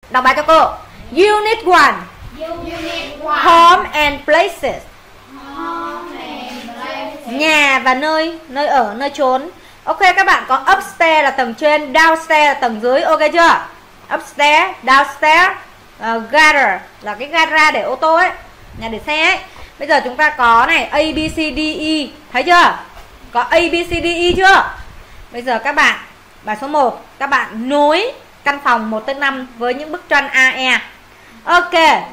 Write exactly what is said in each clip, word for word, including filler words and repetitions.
Đọc bài cho cô. Unit one. Unit one. Home and places. Home and places. Nhà và nơi, nơi ở, nơi trốn. Ok, các bạn có upstairs là tầng trên, downstairs là tầng dưới, ok chưa? Upstairs, downstairs, uh, garage là cái gara để ô tô ấy, nhà để xe ấy. Bây giờ chúng ta có này A, B, C, D, E, thấy chưa? Có A, B, C, D, E chưa? Bây giờ các bạn, bài số một, các bạn nối căn phòng một tới năm với những bức tranh A, E. Ok,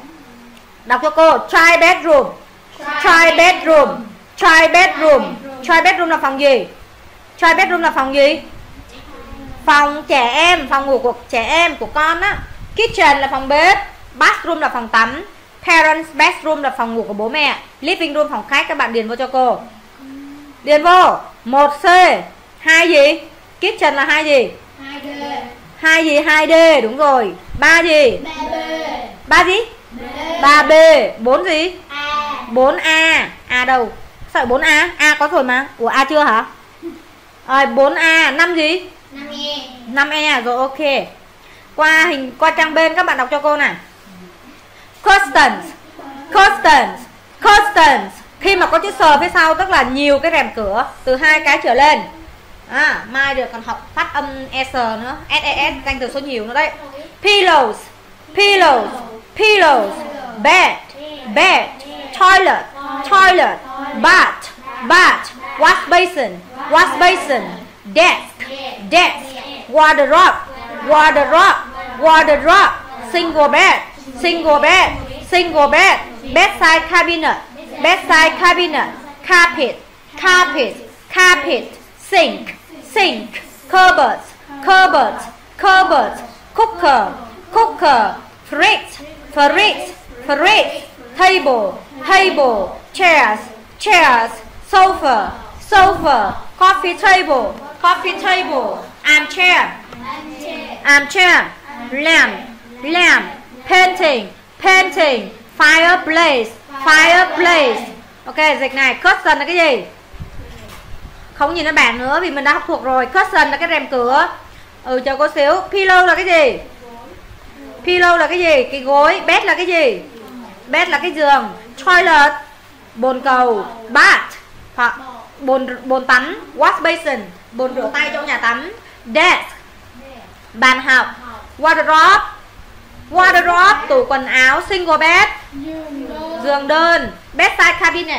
đọc cho cô. Try bedroom. Try bedroom. Try bedroom. Try bedroom là phòng gì? Try bedroom là phòng gì? Phòng trẻ em, phòng ngủ của trẻ em, của con á. Kitchen là phòng bếp. Bathroom là phòng tắm. Parents bedroom là phòng ngủ của bố mẹ. Living room phòng khách. Các bạn điền vô cho cô. Điền vô. Một C. Hai gì? Kitchen là hai gì? hai D. Hai gì? Hai D, đúng rồi. Ba gì? ba B. Ba gì? Ba B. Bốn gì? A. Bốn A. A đâu? Sao bốn A? A có rồi mà. Ủa A chưa hả? Rồi bốn A. Năm gì? năm E. Năm E rồi, ok. Qua hình qua trang bên các bạn đọc cho cô này. Curtains. Curtains. Curtains. Khi mà có chữ sờ phía sau tức là nhiều cái rèm cửa, từ hai cái trở lên. À, mai được còn học phát âm S nữa, S E S danh từ số nhiều nữa đấy. Pillows. Pillows. Pillows. Bed. Bed. Toilet. Toilet. Bath. Bath. Wash basin. Wash basin. Desk. Desk. Wardrobe. Wardrobe. Wardrobe. Single bed. Single bed. Single bed. Bedside cabinet. Bedside cabinet. Carpet. Carpet. Carpet. Sink. Sink. Cupboard. Cupboard. Cupboard. Cooker. Cooker. Fridge. Fridge. Fridge. Table. Table. Chairs. Chairs. Sofa. Sofa. Coffee table. Coffee table. Armchair. Armchair. Lamp. Lamp. Painting. Painting. Fireplace. Fireplace. Ok, dịch này. Curtain là cái gì? Không nhìn nó bảng nữa vì mình đã học thuộc rồi. Curtain là cái rèm cửa. Ừ, chờ cô xíu. Pillow là cái gì? Pillow là cái gì? Cái gối. Bed là cái gì? Bed là cái giường. Toilet. Bồn cầu. Bath. Hoặc bồn bồn tắm. Wash basin. Bồn rửa tay trong nhà tắm. Desk. Bàn học. Wardrobe. Wardrobe. Tủ quần áo. Single bed. Giường đơn. Bedside cabinet.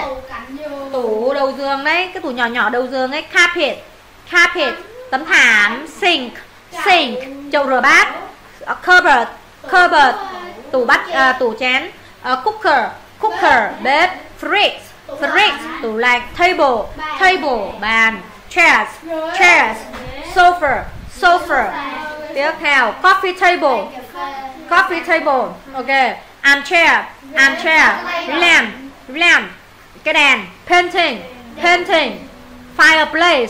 Tủ đầu giường đấy, cái tủ nhỏ nhỏ đầu giường ấy. Carpet. Carpet. Tấm thảm. Sink. Sink. Chậu rửa bát. uh, Cupboard. Cupboard. Tủ bát, uh, tủ chén. uh, Cooker. Cooker. Bếp. Fridge. Fridge. Tủ lạnh. Table. Table. Bàn. Chairs. Chairs. Sofa. Sofa. Tiếp theo. Coffee table. Coffee table. Ok. Armchair. Armchair. Lamp. Lamp. Cái đèn. Painting. Painting. Fireplace.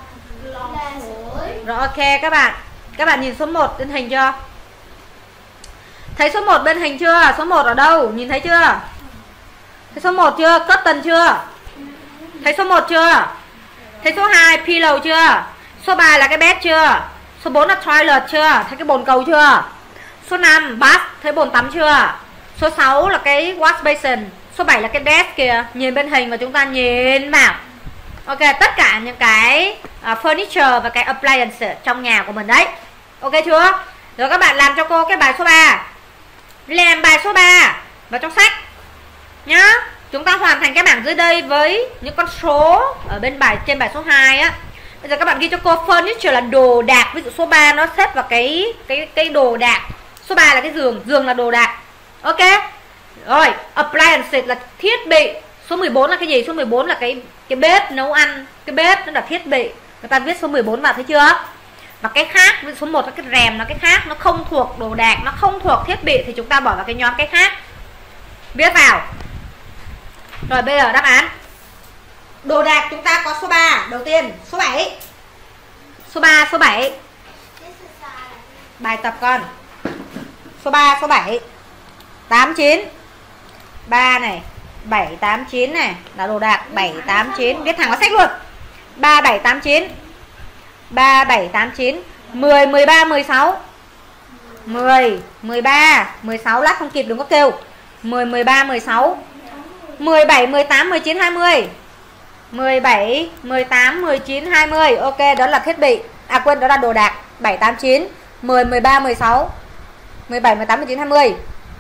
Rồi, ok các bạn. Các bạn nhìn số một bên hình chưa? Thấy số một bên hình chưa? Số một ở đâu? Nhìn thấy chưa? Thấy số một chưa? Curtain chưa? Thấy số một chưa? Thấy số hai pillow chưa? Số ba là cái bed chưa? Số bốn là toilet chưa? Thấy cái bồn cầu chưa? Số năm bath, thấy bồn tắm chưa? Số sáu là cái wash basin. Số bảy là cái desk kìa. Nhìn bên hình và chúng ta nhìn vào. Ok, tất cả những cái uh, furniture và cái appliance trong nhà của mình đấy. Ok chưa? Rồi các bạn làm cho cô cái bài số ba. Làm bài số ba vào trong sách nhá. Chúng ta hoàn thành cái bảng dưới đây với những con số ở bên bài trên bài số hai á. Bây giờ các bạn ghi cho cô furniture là đồ đạc. Ví dụ số ba nó xếp vào cái cái cái đồ đạc. Số ba là cái giường, giường là đồ đạc. Ok. Rồi, appliance là thiết bị. Số mười bốn là cái gì? Số mười bốn là cái cái bếp nấu ăn. Cái bếp nó là thiết bị. Người ta viết số mười bốn vào, thấy chưa? Và cái khác, ví dụ số một là cái rèm, là cái khác, nó không thuộc đồ đạc, nó không thuộc thiết bị thì chúng ta bỏ vào cái nhóm cái khác. Viết vào. Rồi bây giờ đáp án. Đồ đạc chúng ta có số ba. Đầu tiên, số bảy. Số ba, số bảy. Bài tập con. Số ba, số bảy. tám, chín. ba này, bảy, tám, chín này là đồ đạc. Bảy, tám, chín. Viết thẳng vào sách luôn. Ba, bảy, tám, chín. Ba, bảy, tám, chín. Mười, mười ba, mười sáu. mười, mười ba, mười sáu, lát không kịp đừng có kêu. mười, mười ba, mười sáu, mười bảy, mười tám, mười chín, hai mươi. mười bảy, mười tám, mười chín, hai mươi. Ok, đó là thiết bị. À quên, đó là đồ đạc. bảy, tám, chín, mười, mười ba, mười sáu, mười bảy, mười tám, mười chín, hai mươi.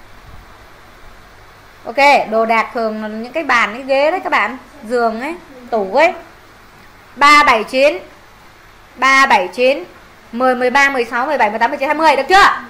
Ok, đồ đạc thường là những cái bàn, cái ghế đấy các bạn, giường ấy, tủ ấy. ba, bảy, chín, ba, bảy, chín, mười, mười ba, mười sáu, mười bảy, mười tám, mười chín, hai mươi. Được chưa?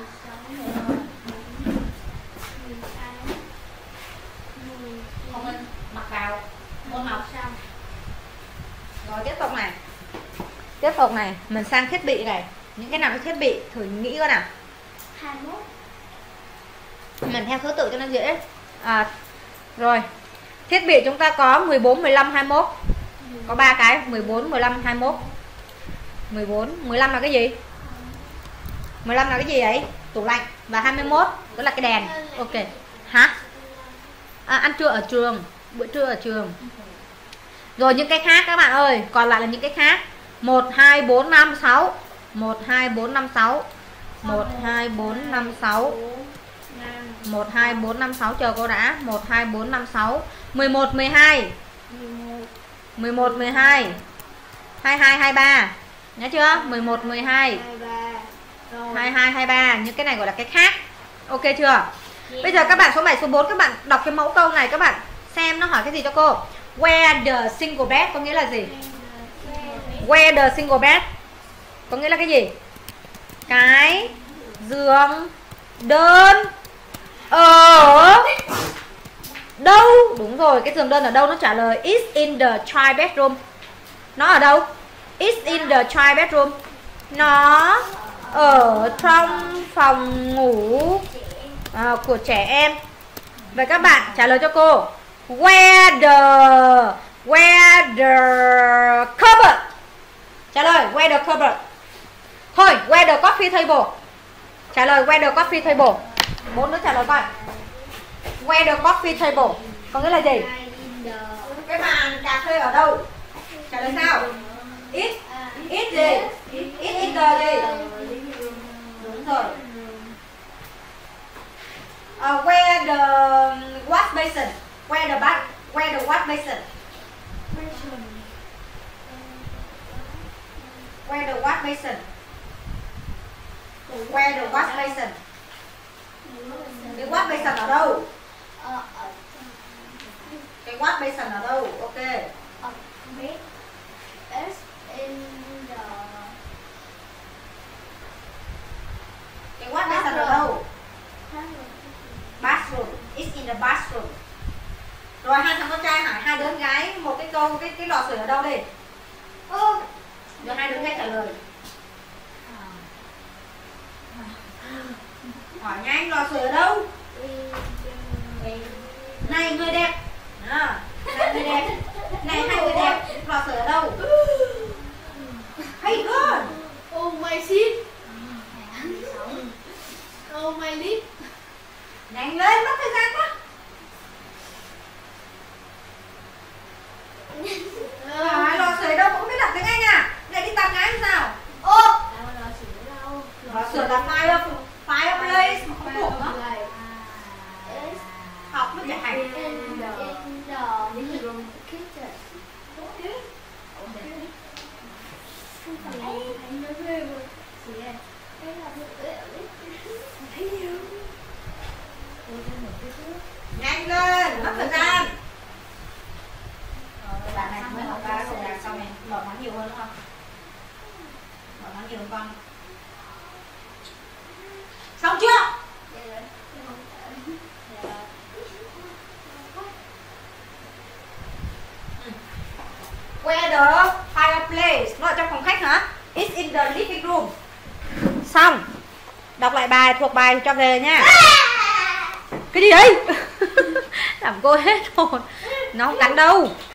Mặc vào môn học xong. Rồi tiếp tục này. Tiếp tục này, mình sang thiết bị này. Những cái nào cái thiết bị thử nghĩ coi nào. hai mươi mốt. Mình theo thứ tự cho nó dễ. À, rồi. Thiết bị chúng ta có mười bốn, mười lăm, hai mươi mốt. Có ba cái, mười bốn, mười lăm, hai mươi mốt. mười bốn, mười lăm là cái gì? mười lăm là cái gì ấy? Tủ lạnh. Và hai mươi mốt đó là cái đèn. Ok. Hả? À, ăn trưa ở trường. Bữa trưa ở trường. Rồi những cái khác các bạn ơi. Còn lại là những cái khác. một, hai, bốn, năm, sáu. một, hai, bốn, năm, sáu. một, hai, bốn, năm, sáu. một, hai, bốn, năm, sáu. Chờ cô đã. một, hai, bốn, năm, sáu. mười một, mười hai. mười một, mười hai. hai mươi hai, hai mươi ba. Nhớ chưa? mười một, mười hai. hai mươi hai, hai mươi ba. Những cái này gọi là cái khác. Ok chưa? Bây giờ các bạn số bảy, số bốn, các bạn đọc cái mẫu câu này, các bạn xem nó hỏi cái gì cho cô. Where the single bed có nghĩa là gì? Where the single bed có nghĩa là cái gì? Cái giường đơn ở đâu? Đúng rồi, cái giường đơn ở đâu? Nó trả lời is in the child bedroom. Nó ở đâu? Is in the child bedroom. Nó ở trong phòng ngủ à, của trẻ em. Vậy các bạn trả lời cho cô. Where the Where the cupboard. Trả lời where the cupboard. Thôi, where the coffee table. Trả lời where the coffee table. Bốn đứa trả lời coi. Where the coffee table có nghĩa là gì? Cái bàn cà phê ở đâu? Trả lời sao? It It gì? It in the gì? Đúng rồi. Uh, where the wash basin? Where the bath? Where the wash basin? Where the wash basin? Where the wash basin? Cái wash basin ở đâu? Cái wash basin ở đâu? Ok. Cái wash basin ở đâu? Bathroom. It's in the bathroom. Rồi hai thằng con trai hỏi hai đứa con gái một cái câu, cái cái lò sưởi ở đâu đi? Ừ. Rồi hai đứa con gái trả lời. Hỏi nhanh, lò sưởi ở đâu? Này người đẹp. À, này người đẹp. Này hai người đẹp, lò sưởi ở đâu? Hey girl. Oh my shit. Oh my lip. Nhanh lên, mất thời gian quá. À, lò sưởi đâu cũng biết đọc tiếng Anh à? Lại đi tặng gái sao? Ô. Lò sưởi là fire fireplace mà không thuộc đó. Học mới dạy hành. Nhanh lên, mất thời gian. Rồi, bạn này mới học ba rồi là xong này, bỏ món nhiều hơn đúng không? Bỏ món nhiều hơn con. Xong chưa? Where the fireplace? Nó ở trong phòng khách hả? It's in the living room. Xong. Đọc lại bài, thuộc bài cho về nha. Cái gì đấy? Làm cô hết hồn. Nó không cắn đâu.